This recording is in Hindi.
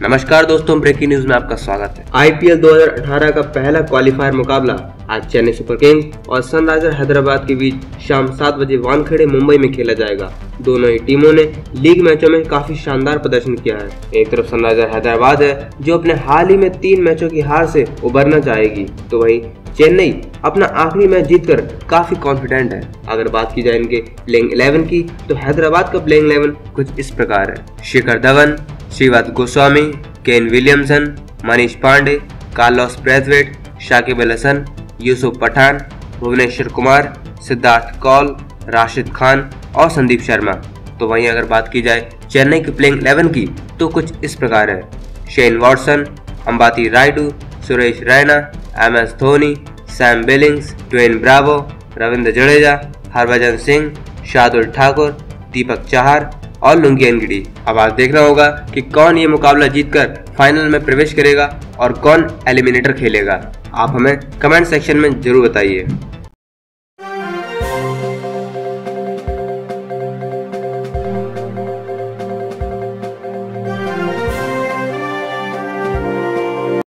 नमस्कार दोस्तों, ब्रेकिंग न्यूज में आपका स्वागत है। आईपीएल 2018 का पहला क्वालिफायर मुकाबला आज चेन्नई सुपर किंग्स और सनराइजर हैदराबाद के बीच शाम 7 बजे वानखेड़े मुंबई में खेला जाएगा। दोनों ही टीमों ने लीग मैचों में काफी शानदार प्रदर्शन किया है। एक तरफ सनराइजर हैदराबाद है जो अपने हाल ही में 3 मैचों की हार से उबरना चाहेगी, तो वहीं चेन्नई अपना आखिरी मैच जीतकर काफी कॉन्फिडेंट है। अगर बात की जाए इनके प्लेइंग 11 की, तो हैदराबाद का प्लेइंग 11 कुछ इस प्रकार है। Shikhar Dhawan, Shrivastava Goswami, Kane Williamson, Manish Pandey, Carlos Brathwaite, Shakib Al Hasan, Yusuf Pathan, Bhuvneshwar Kumar, Siddharth Kaul, Rashid Khan और संदीप शर्मा। तो वहीं अगर बात की जाए चेन्नई की प्लेइंग 11 की, तो कुछ इस प्रकार है। Shane Watson, Ambati Rayudu, Suresh Raina, MS Dhoni, Sam Billings, Dwayne Bravo, Ravindra Jadeja, Harbhajan Singh, Shardul Thakur, Deepak Chahar और लुंगियन गिडी। अब आज देखना होगा कि कौन ये मुकाबला जीतकर फाइनल में प्रवेश करेगा और कौन एलिमिनेटर खेलेगा। आप हमें कमेंट सेक्शन में जरूर बताइए।